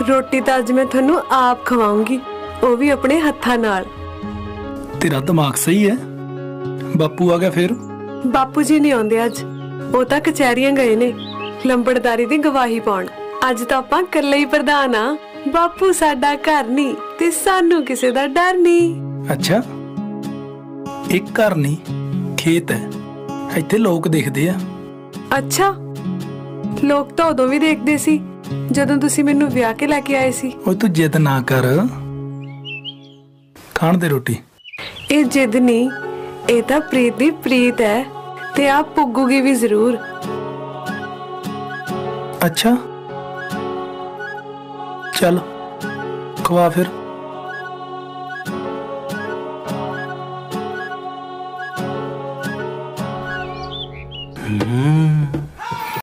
रोटी तो अज मैं थानू आप खवाऊंगी, वो भी अपने हत्था नाल। तेरा दिमाग सही है। बापू आ गया फिर? बापू जी नहीं आउंदे अज, वो तो कचहरियां गए ने लंबड़दारी दी गवाही पाउण। अज तो आपां कल्ले ही प्रधान आ। बापू साडा घर नहीं ते सानू किसे दा डर नहीं। अच्छा, एक घर नहीं खेत है, इत्थे लोग देखदे आ। अच्छा, लोग तो उदों भी देखदे सी जदों तुसी मैनू विआह के लैके आए सी। ओए तू जिद ना कर, खाण दे रोटी। ये जिद नहीं, ये तो प्रीत दी प्रीत है ते आप पुगूगी भी जरूर। अच्छा चल खवा फिर।